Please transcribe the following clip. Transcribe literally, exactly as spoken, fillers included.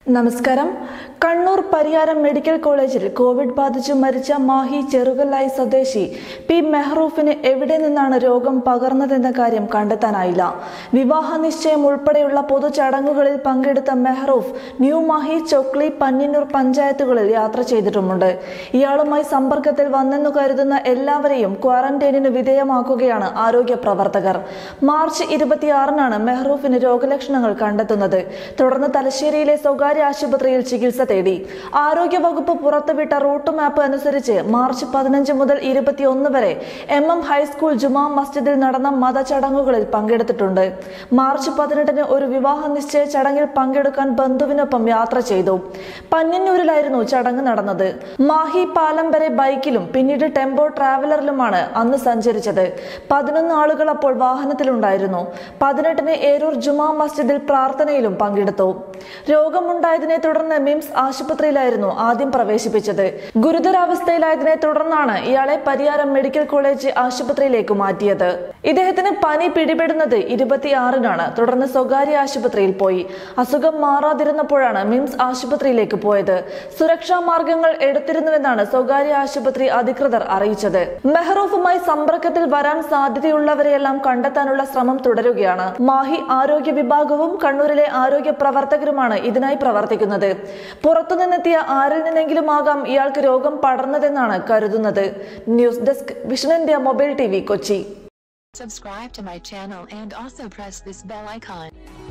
നമസ്കാരം. കണ്ണൂർ പരിയാരം മെഡിക്കൽ കോളേജിൽ കോവിഡ് ബാധിച്ചു മരിച്ച മാഹി ചെറുകല്ലായി സ്വദേശി പി മെഹ്റൂഫിന് എവിടെ നിന്നാണ് രോഗം പകർന്നതെന്ന കാര്യം കണ്ടെത്താനായില്ല. വിവാഹ നിശ്ചയം ഉൾപ്പെടെയുള്ള പൊതു ചടങ്ങുകളിൽ പങ്കെടുത്ത മെഹ്റൂഫ് ന്യൂ മാഹി, ചൊക്ലി, പന്നിന്നൂർ പഞ്ചായത്തുകളിൽ യാത്ര ചെയ്തിട്ടുമുണ്ട്. ഇയാളുമായി സമ്പർക്കത്തിൽ വന്നെന്നു കരുതുന്ന എല്ലാവരെയും ക്വാറന്റൈനിന് വിധേയമാക്കുകയാണ് ആരോഗ്യ പ്രവർത്തകർ. മാർച്ച് ഇരുപത്തിയാറിനാണ് മെഹ്റൂഫിന് രോഗലക്ഷണങ്ങൾ കണ്ടെത്തുന്നത്. തുടർന്ന് തലശ്ശേരിയിലെ സ്വകാര്യ ആശുപത്രിയിൽ ചികിത്സ തേടി. ആരോഗ്യ വകുപ്പ് പുറത്തുവിട്ട റൂട്ട് മാപ്പ് അനുസരിച്ച് മാർച്ച് പതിനഞ്ച് മുതൽ ഇരുപത്തിയൊന്ന് വരെ എം എം ഹൈസ്കൂൾ ജുമാ മസ്ജിദിൽ നടന്ന മതചടങ്ങുകളിൽ പങ്കെടുത്തിട്ടുണ്ട്. മാർച്ച് പതിനെട്ടിന് ഒരു വിവാഹ നിശ്ചയ ചടങ്ങിൽ പങ്കെടുക്കാൻ ബന്ധുവിനൊപ്പം യാത്ര ചെയ്തു. പന്നിന്നൂരിലായിരുന്നു ചടങ്ങ് നടന്നത്. മാഹി പാലം വരെ ബൈക്കിലും പിന്നീട് ടെമ്പോ ട്രാവലറിലുമാണ് അന്ന് സഞ്ചരിച്ചത്. പതിനൊന്ന് ആളുകൾ അപ്പോൾ വാഹനത്തിലുണ്ടായിരുന്നു. പതിനെട്ടിന് ഏരൂർ ജുമാ മസ്ജിദിൽ പ്രാർത്ഥനയിലും പങ്കെടുത്തു. രോഗമുണ്ടായതിനെ തുടർന്ന് മിംസ് ആശുപത്രിയിലായിരുന്നു ആദ്യം പ്രവേശിപ്പിച്ചത്. ഗുരുതരാവസ്ഥയിലായതിനെ തുടർന്നാണ് ഇയാളെ പരിയാരം മെഡിക്കൽ കോളേജ് ആശുപത്രിയിലേക്ക് മാറ്റിയത്. ഇദ്ദേഹത്തിന് പനി പിടിപെടുന്നത് ഇരുപത്തിയാറിനാണ്. തുടർന്ന് സ്വകാര്യ ആശുപത്രിയിൽ പോയി. അസുഖം മാറാതിരുന്നപ്പോഴാണ് മിംസ് ആശുപത്രിയിലേക്ക് പോയത്. സുരക്ഷാ മാർഗങ്ങൾ എടുത്തിരുന്നുവെന്നാണ് സ്വകാര്യ ആശുപത്രി അധികൃതർ അറിയിച്ചത്. മെഹ്റൂഫുമായി സമ്പർക്കത്തിൽ വരാൻ സാധ്യതയുള്ളവരെയെല്ലാം കണ്ടെത്താനുള്ള ശ്രമം തുടരുകയാണ്. മാഹി ആരോഗ്യ വിഭാഗവും കണ്ണൂരിലെ ആരോഗ്യ പ്രവർത്തകരുമാണ് ഇതിനായി പ്രവർത്തിക്കുന്നത്. പുറത്തുനിന്നെത്തിയ ആരിൽ നിന്നെങ്കിലും ആകാം ഇയാൾക്ക് രോഗം പടർന്നതെന്നാണ് കരുതുന്നത്. News desk vision India mobile T V, Kochi. Subscribe to my channel and also press this bell icon.